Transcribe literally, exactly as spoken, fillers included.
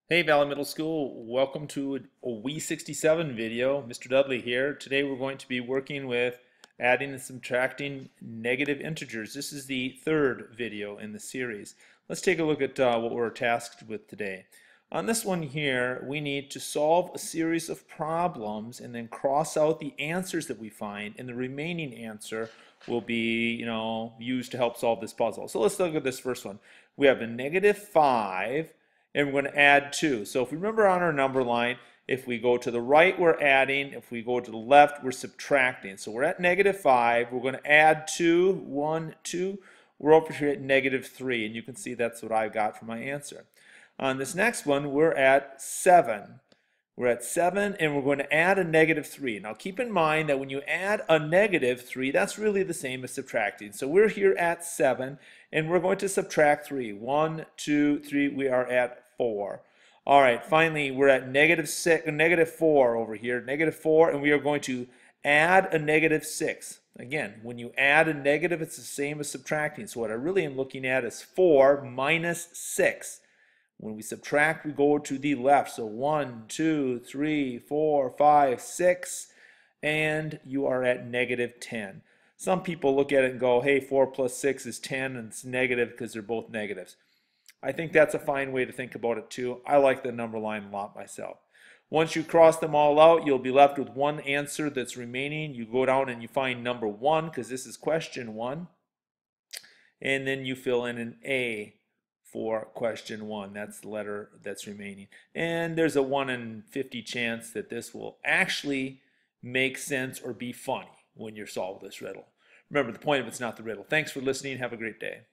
Hey Valley Middle School, welcome to a W E sixty-seven video. Mister Dudley here. Today we're going to be working with adding and subtracting negative integers. This is the third video in the series. Let's take a look at uh, what we're tasked with today. On this one here, we need to solve a series of problems and then cross out the answers that we find, and the remaining answer will be, you know, used to help solve this puzzle. So let's look at this first one. We have a negative five and we're going to add two. So if we remember on our number line, if we go to the right, we're adding. If we go to the left, we're subtracting. So we're at negative five. We're going to add two, one, two. We're over here at negative three, and you can see that's what I got for my answer. On this next one, we're at seven. We're at seven, and we're going to add a negative three. Now keep in mind that when you add a negative three, that's really the same as subtracting. So we're here at seven, and we're going to subtract three. one, two, three, we are at four. All right, finally, we're at negative six, negative four over here, negative four, and we are going to add a negative six. Again, when you add a negative, it's the same as subtracting. So what I really am looking at is four minus six. When we subtract, we go to the left. So one, two, three, four, five, six, and you are at negative ten. Some people look at it and go, hey, four plus six is ten, and it's negative because they're both negatives. I think that's a fine way to think about it too. I like the number line a lot myself. Once you cross them all out, you'll be left with one answer that's remaining. You go down and you find number one, because this is question one, and then you fill in an A for question one. That's the letter that's remaining. And there's a one in fifty chance that this will actually make sense or be funny when you solve this riddle. Remember, the point of it's not the riddle. Thanks for listening. Have a great day.